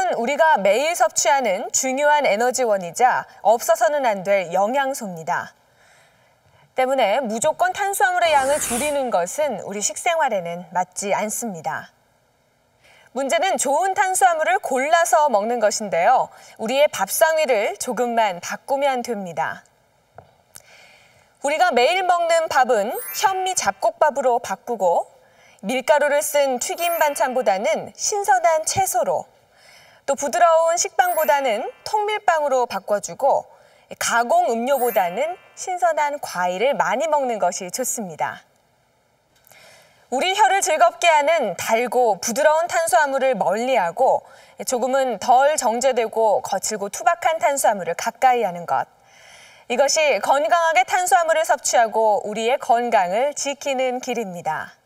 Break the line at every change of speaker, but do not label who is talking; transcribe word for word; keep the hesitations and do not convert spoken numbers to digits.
쌀은 우리가 매일 섭취하는 중요한 에너지원이자 없어서는 안 될 영양소입니다. 때문에 무조건 탄수화물의 양을 줄이는 것은 우리 식생활에는 맞지 않습니다. 문제는 좋은 탄수화물을 골라서 먹는 것인데요. 우리의 밥상위를 조금만 바꾸면 됩니다. 우리가 매일 먹는 밥은 현미 잡곡밥으로 바꾸고 밀가루를 쓴 튀김 반찬보다는 신선한 채소로, 또 부드러운 식빵보다는 통밀빵으로 바꿔주고 가공 음료보다는 신선한 과일을 많이 먹는 것이 좋습니다. 우리 혀를 즐겁게 하는 달고 부드러운 탄수화물을 멀리하고 조금은 덜 정제되고 거칠고 투박한 탄수화물을 가까이 하는 것. 이것이 건강하게 탄수화물을 섭취하고 우리의 건강을 지키는 길입니다.